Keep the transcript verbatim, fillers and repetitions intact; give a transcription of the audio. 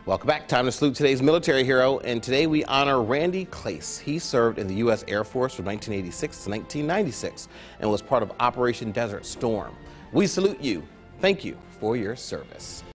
Welcome back. Time to salute today's military hero, and today we honor Randy Klase. He served in the U S Air Force from nineteen eighty-six to nineteen ninety-six and was part of Operation Desert Storm. We salute you. Thank you for your service.